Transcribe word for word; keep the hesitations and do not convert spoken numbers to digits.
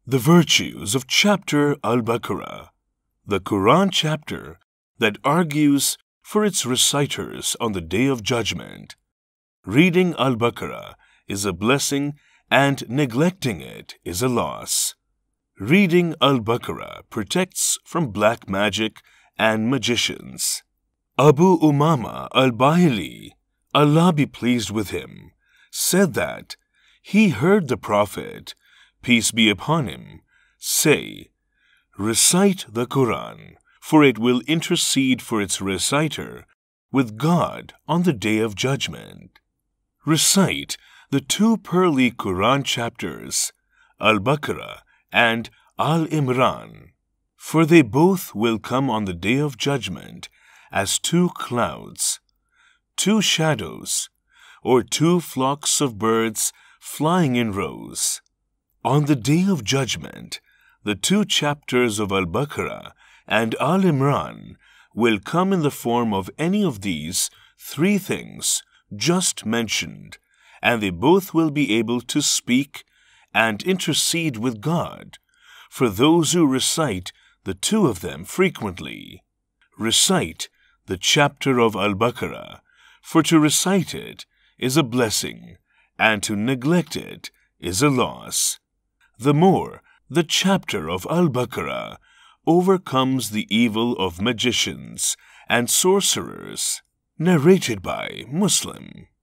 The virtues of Chapter Al-Baqarah, the Quran chapter that argues for its reciters on the Day of Judgment. Reading Al-Baqarah is a blessing and neglecting it is a loss. Reading Al-Baqarah protects from black magic and magicians. Abu Umama al-Bahili, Allah be pleased with him, said that he heard the Prophet, peace be upon him, say, "Recite the Quran, for it will intercede for its reciter with God on the Day of Judgment." Recite the two pearly Quran chapters, Al-Baqarah and Al-Imran, for they both will come on the Day of Judgment as two clouds, two shadows, or two flocks of birds flying in rows. On the Day of Judgment, the two chapters of Al-Baqarah and Al-Imran will come in the form of any of these three things just mentioned, and they both will be able to speak and intercede with God for those who recite the two of them frequently. Recite the chapter of Al-Baqarah, for to recite it is a blessing, and to neglect it is a loss. The more the chapter of Al-Baqarah overcomes the evil of magicians and sorcerers. Narrated by Muslim.